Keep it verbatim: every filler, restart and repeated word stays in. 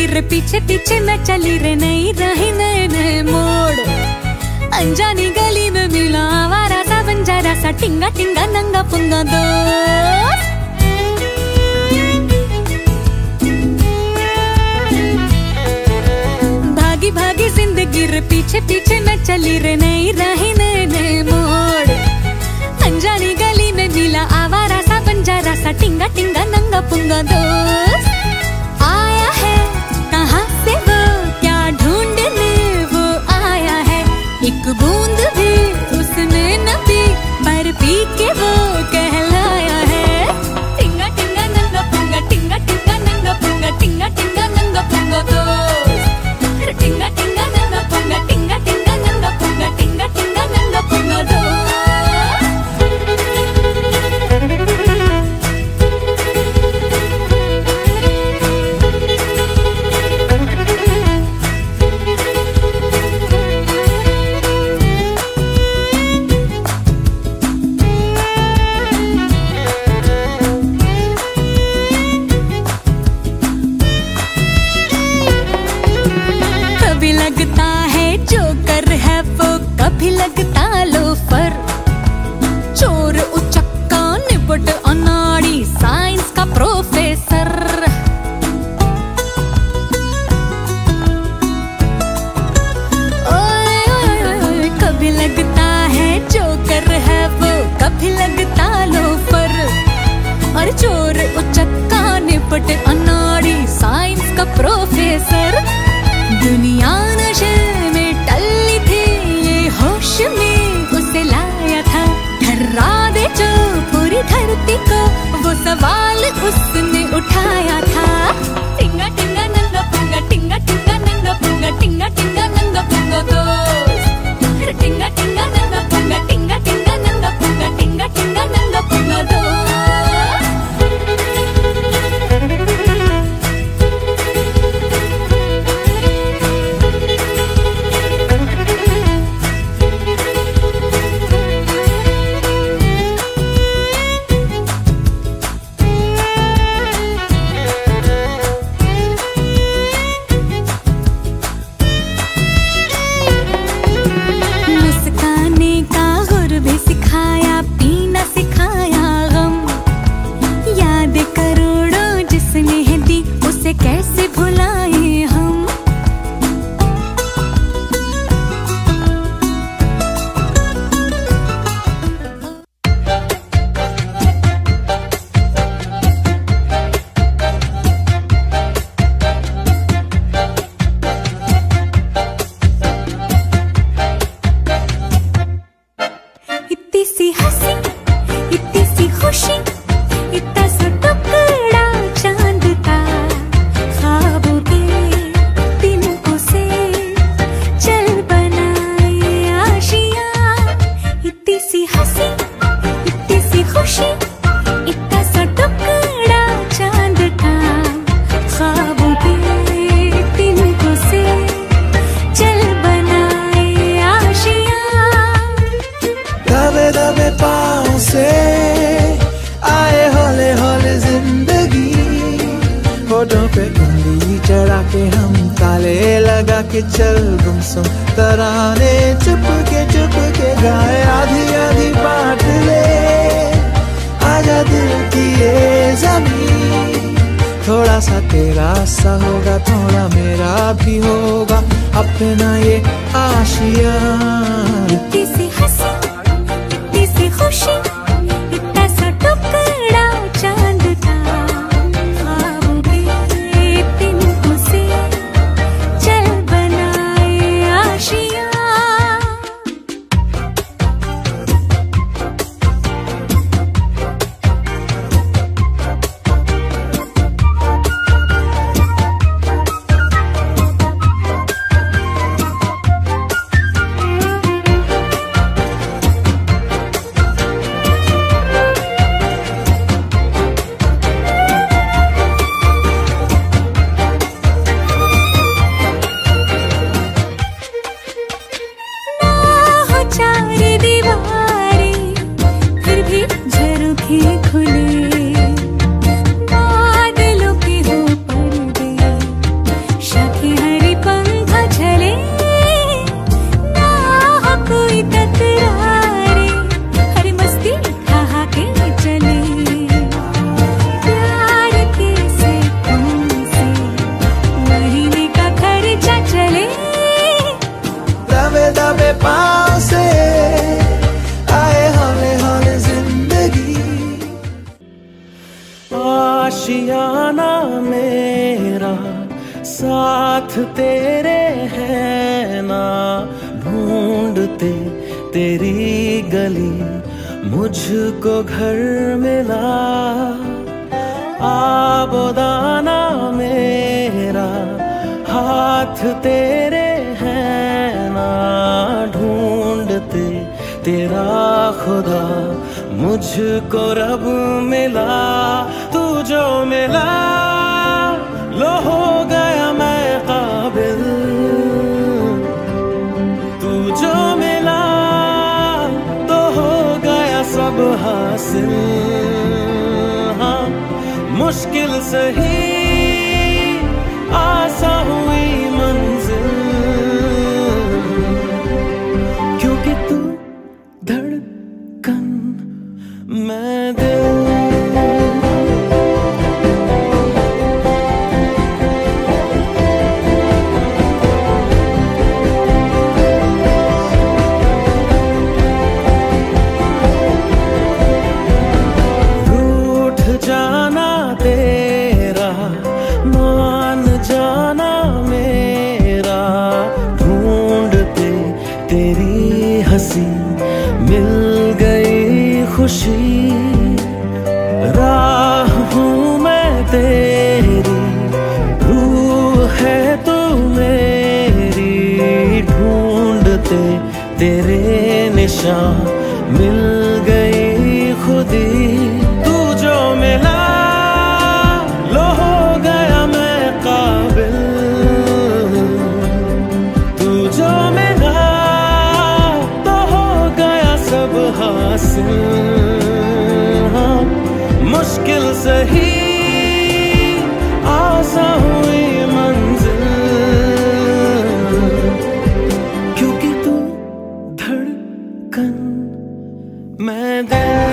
जिंदगी रे पीछे पीछे मैं चली रे नई रही नए नए मोड़। अनजानी गली में मिला आवारा सा बंजारा सा टिंगा टिंगा नंगा पुंगा दोस्त। भागी भागी जिंदगी रे पीछे पीछे मैं चली रे नई रही नए नए मोड़। अनजानी गली में मिला आवारा सा बंजारा सा टिंगा टिंगा नंगा पुंगा दोस्त। आया है कहाँ से वो क्या ढूंढने वो आया है, एक बूंद भी उसने न पी पर पी के वो कहलाया है। टिंगा टिंगा नंगा पुंगा टिंगा टिंगा नंगा पुंगा टिंगा टिंगा नंगा पुंगा दोस्त। टिंगा टिंगा नंगा पुंगा टिंगा टिंगा नंगा पुंगा टिंगा टिंगा नंगा पुंगा दोस्त। कभी लगता है जोकर है वो, कभी लगता लोफर, चोर उचक्का निपट अनाड़ी साइंस का प्रोफेसर। ओए ओए ओए कभी लगता है जोकर है वो, कभी लगता लोफर, और चोर उचक्का निपट अनाड़ी साइंस का प्रोफेसर। दुनिया नशे में टल्ली थी, ये होश में उसे लाया था, ठर्रा दे जो पूरी धरती को, वो सवाल उसने उठाया था। टिंगा टिंगा नंगा पुंगा टिंगा टिंगा नंगा पुंगा टिंगा टिंगा नंगा पुंगा दोस्त। टिंगा टिंगा नंगा पुंगा टिंगा टिंगा नंगा पुंगा टिंगा टिंगा नंगा पुंगा दोस्त। कैसे भुलाए हम। इतनी सी हंसी इतनी सी खुशी, इतना सा टुकड़ा चांद का, ख्वाबों के तिनकों से चल बनाए आशियाँ। इतनी सी हंसी इतनी सी खुशी, इतना सा टुकड़ा चांद का, ख्वाबों के तिनकों से चल बनाए आशियाँ। दबे दबे पाँव से आए हौले हौले जिंदगी, होठों पे उंगली चढ़ा के हम ताले लगा के चल गुमसुम तराने चुप के चुप के गाए। आधी आधी बांट ले आजा दिल की ये ज़मीन, थोड़ा सा तेरा सा होगा थोड़ा मेरा भी होगा अपना ये आशियाँ। इतनी सी हंसी इतनी सी खुशी, इतना सा टुकड़ा चांद का, ख्वाबों के तिनकों से चल बनाए आशियाँ। हाथ तेरे हैं ना, ढूंढते तेरी गली मुझको घर मिला। आबोदाना मेरा हाथ तेरे हैं ना, ढूंढते तेरा खुदा मुझको रब मिला। तू जो मिला लो हो गया मैं काबिल, तू जो मिला तो हो गया सब हासिल। हाँ मुश्किल सही आसा हुई मंजिल, क्योंकि तू धड़कन मैं दिल। जाना तेरा मान जाना मेरा, ढूंढते तेरी हंसी मिल गई खुशी। राह हूँ मैं तेरी, रूह है तू मेरी, ढूंढते तेरे निशान मिल गई खुदी। मिला लो हो गया मैं काबिल, तू जो मिला तो हो गया सब हासिल। हाँ मुश्किल सही आसा हुई मंजिल, क्योंकि तू धड़कन मैं दिल।